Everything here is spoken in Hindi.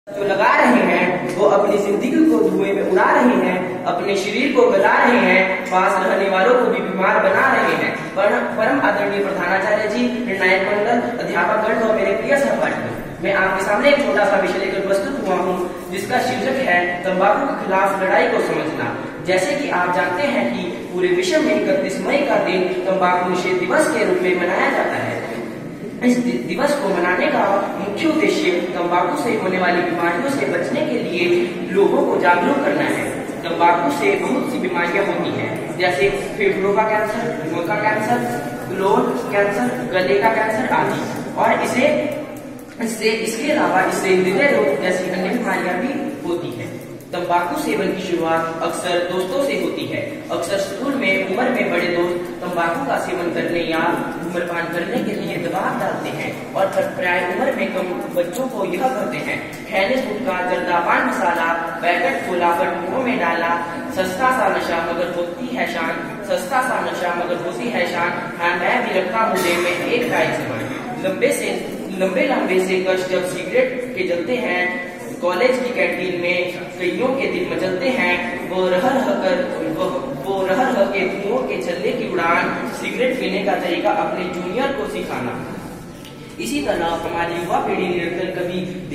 जो लगा रहे हैं वो अपनी जिंदगी को धुएं में उड़ा रहे हैं, अपने शरीर को गला रहे हैं, पास रहने वालों को भी बीमार बना रहे हैं। परम आदरणीय प्रधानाचार्य जी, निर्णायक मंडल, अध्यापक गण और मेरे प्रिय सहपाठी, मैं आपके सामने एक छोटा सा विषय लेकर प्रस्तुत हुआ हूँ जिसका शीर्षक है तंबाकू के खिलाफ लड़ाई को समझना। जैसे कि आप जानते हैं कि पूरे विश्व में 31 मई का दिन तंबाकू निषेध दिवस के रूप में मनाया जाता है। इस दिवस को मनाने का मुख्य उद्देश्य तंबाकू से होने वाली बीमारियों से बचने के लिए लोगों को जागरूक करना है। तंबाकू से बहुत सी बीमारियां होती हैं, जैसे फेफड़ों का कैंसर, मुंह का कैंसर, लोन कैंसर, गले का कैंसर आदि। और इसके अलावा इससे हृदय रोग जैसी अन्य बीमारियां भी होती हैं। तंबाकू सेवन की शुरुआत अक्सर दोस्तों से होती है। अक्सर स्कूल में उम्र में बड़े दोस्त तंबाकू का सेवन करने या धूम्रपान करने के लिए दबाव डालते हैं और प्राय उम्र में कम बच्चों को यह करते हैं। खैनी गुटखा, जर्दा, पान मसाला, पैकेट खोला, फट मुंह में डाला, सस्ता सा नशा मगर होती है शान, सस्ता सा नशा मगर होती है शान, हाँ मैं भी रखा हूँ जेब में एक टाइम सामान। लंबे से कश जब सिगरेट के जलते हैं, कॉलेज की कैंटीन में कईयों के दिल मचलते हैं, वो रह के धुओं के छल्ले की उड़ान, सिगरेट पीने का तरीका अपने जूनियर को सिखाना। इसी तरह हमारी युवा पीढ़ी निरंतर कभी